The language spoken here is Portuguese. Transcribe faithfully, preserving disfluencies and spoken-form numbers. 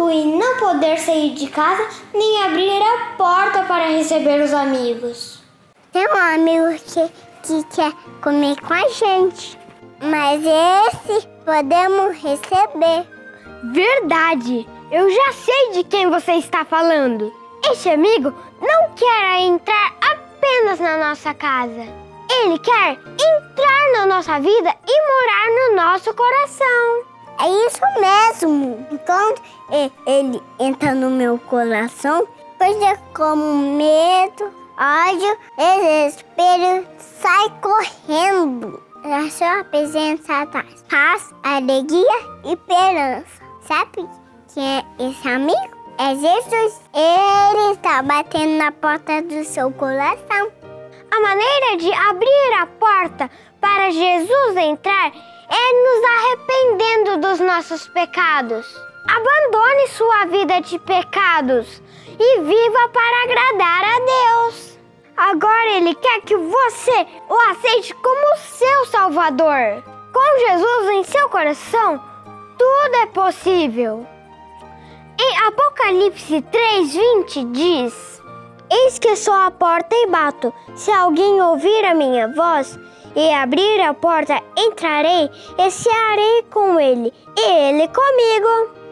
em não poder sair de casa nem abrir a porta para receber os amigos. Tem um amigo que, que quer comer com a gente, mas esse podemos receber. Verdade! Eu já sei de quem você está falando. Este amigo não quer entrar apenas na nossa casa. Ele quer entrar na nossa vida e morar no nosso coração. É isso mesmo. Quando ele entra no meu coração, coisa como medo, ódio, desespero, sai correndo. A sua presença traz paz, alegria e esperança. Sabe quem é esse amigo? É Jesus. Ele está batendo na porta do seu coração. A maneira de abrir a porta para Jesus entrar é nos arrependendo dos nossos pecados. Abandone sua vida de pecados e viva para agradar a Deus. Agora Ele quer que você o aceite como seu Salvador. Com Jesus em seu coração, tudo é possível. Em Apocalipse três, vinte diz: Eis que sou a porta e bato. Se alguém ouvir a minha voz e abrir a porta, entrarei e cearei com ele, e ele comigo.